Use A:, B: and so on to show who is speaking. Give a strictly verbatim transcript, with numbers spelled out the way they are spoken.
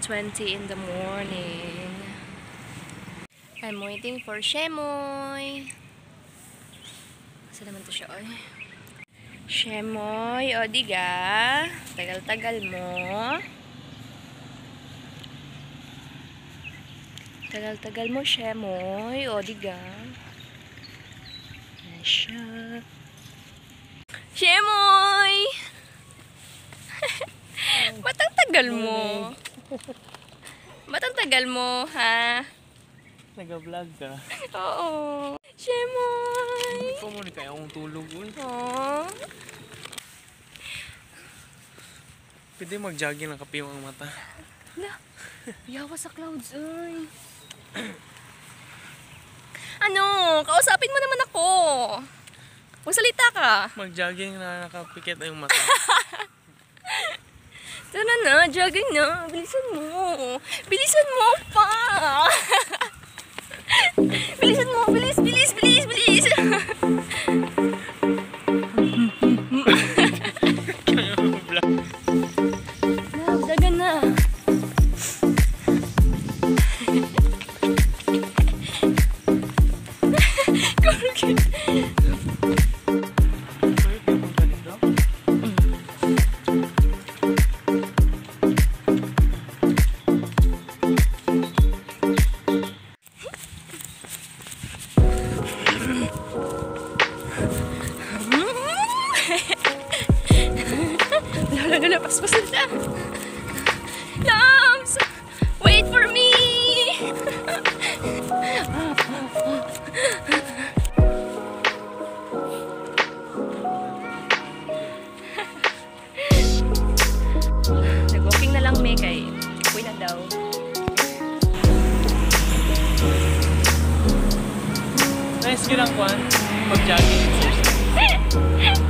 A: twenty in the morning. I'm waiting for Shemoy. Saan naman to siya, oy? Shemoy, o diga. Tagal-tagal mo. Tagal-tagal mo, Shemoy. O diga. Ayan siya. Shemoy! Ba't ang tagal mo? Ba't ang tagal mo, ha?
B: Nag-vlog ka?
A: Oo. Shemoy!
B: Hindi pa mo ni kaya akong tulog.
A: Aww.
B: Pwede mag-jogging ng kapiwang ang mata.
A: Hala, yawa sa clouds, ay. Ano? Kausapin mo naman ako. Magsalita ka.
B: Mag-jogging na nakapikit ang mata.
A: Tara na, jogging na. Bilisan mo. Bilisan mo pa. Bilisan mo. Bilis, bilis, bilis, bilis. Nagdagan na. Correct. Lala, paspasan na. Loves, wait for me. Nag-walking na lang may kay uwi na daw.
B: Nice yun ang kwan. Mag-jogging.